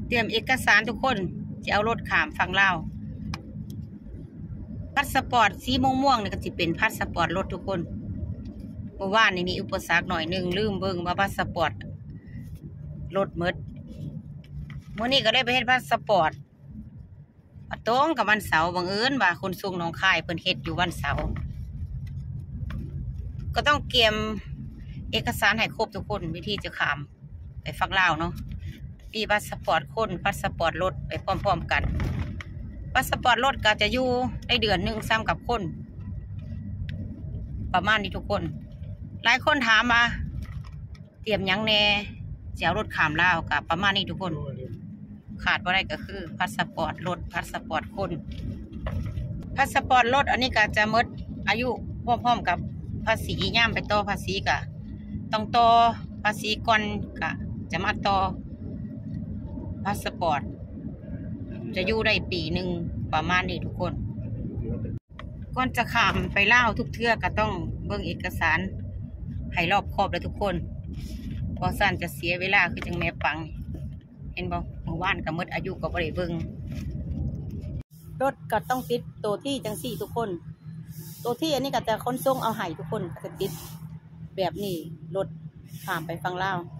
เตรียมเอกสารทุกคนจะเอารถข้ามฝั่งลาวพาสปอร์ตสีม่วงๆนี่ก็จะเป็นพาสปอร์ตรถทุกคนเมื่อวานนี่มีอุปสรรคหน่อยหนึ่งลืมเบิ่งว่าพาสปอร์ตรถหมดเมื่อนี้ก็ได้ไปเฮ็ดพาสปอร์ตตรงกับวันเสาร์บังเอิญว่าคนส่งหนองคายเพิ่นเฮ็ดอยู่วันเสาร์ก็ต้องเตรียมเอกสารให้ครบทุกคนวิธีจะข้ามไปฝั่งลาวเนาะมีพาสปอร์ตคนพาสปอร์ตรถไปพร้อมๆกันพาสปอร์ตรถก็จะอยู่ได้เดือนหนึ่งซ้ำกับคนประมาณนี้ทุกคนหลายคนถามมาเตรียมยังแน่จะเอารถข้ามลาวกับประมาณนี้ทุกคนขาดบ่ได้ก็คือพาสปอร์ตรถพาสปอร์ตคนพาสปอร์ตรถอันนี้ก็จะหมดอายุพร้อมๆกับภาษีย่ามไปต่อภาษีก็ต้องต่อภาษีก่อนก็จะมาต่อพาสปอร์ตจะอยู่ได้ปีหนึ่งประมาณนี้ทุกคนก่อนจะข้ามไปลาวทุกเทื่อก็ต้องเบิ่งเอกสารให้รอบคอบเลยทุกคนเพราะสั่นจะเสียเวลาคือจังแม่ปังเห็นบ่เมื่อวานก็หมดอายุก็บ่ได้เบิ่งรถก็ต้องติดตัวที่จังสี่ทุกคนตัวที่อันนี้ก็จะขนส่งเอาให้ทุกคนก็จะติดแบบนี้รถข้ามไปฝั่งลาว